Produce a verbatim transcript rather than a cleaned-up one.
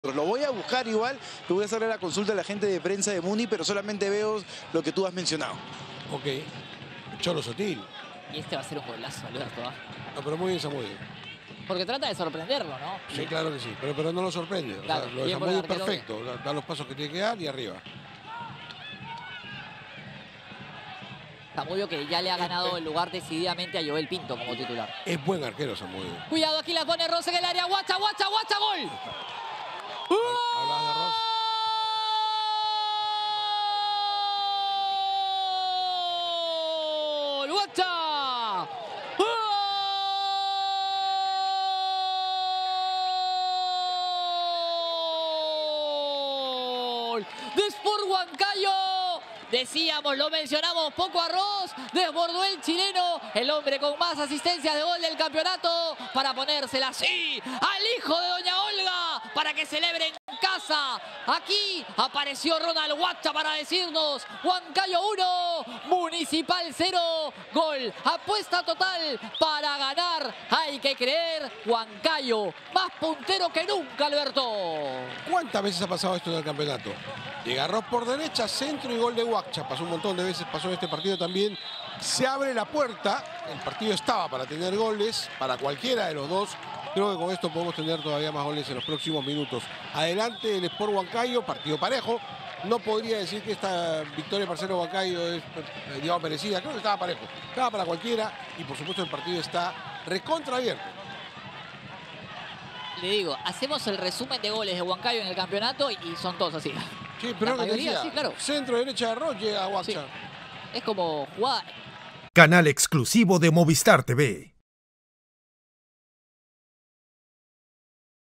Lo voy a buscar igual, le voy a hacerle la consulta a la gente de prensa de Muni, pero solamente veo lo que tú has mencionado. Ok. Cholo Sotil. Y este va a ser un golazo, Alberto. ¿eh? No, pero muy bien Samudio. Porque trata de sorprenderlo, ¿no? Sí, claro que sí. Pero, pero no lo sorprende. O Claro, sea, lo de bien por el Samudio arquero, perfecto. Da, da los pasos que tiene que dar y arriba. Samudio que ya le ha ganado el lugar decididamente a Joel Pinto como titular. Es buen arquero Samudio. Cuidado, aquí la pone Ross en el área. Guacha, guacha, guacha, gol. Hablabas de Ross. ¡Gol! ¡Guacha! ¡Gol! De Sport Huancayo. Decíamos, lo mencionamos poco a Ross, desbordó el chileno, el hombre con más asistencias de gol del campeonato, para ponérsela así al hijo de Doña Olga, para que celebre en casa. Aquí apareció Ronald Guacha para decirnos, Huancayo uno, Municipal cero, gol, apuesta total para ganar, hay que creer, Huancayo, más puntero que nunca, Alberto. ¿Cuántas veces ha pasado esto en el campeonato? Llega Ross por derecha, centro y gol de Guacha. Pasó un montón de veces, pasó en este partido también. Se abre la puerta, el partido estaba para tener goles, para cualquiera de los dos. Creo que con esto podemos tener todavía más goles en los próximos minutos. Adelante el Sport Huancayo, partido parejo. No podría decir que esta victoria para Sport Huancayo es, digamos, merecida. Creo que estaba parejo, estaba para cualquiera y por supuesto el partido está recontra abierto. Le digo, hacemos el resumen de goles de Huancayo en el campeonato y son todos así. Sí, pero La lo que mayoría, decía, sí, claro. centro derecha de Ross llega a Guacha. Sí. Es como jugada. Canal exclusivo de Movistar T V.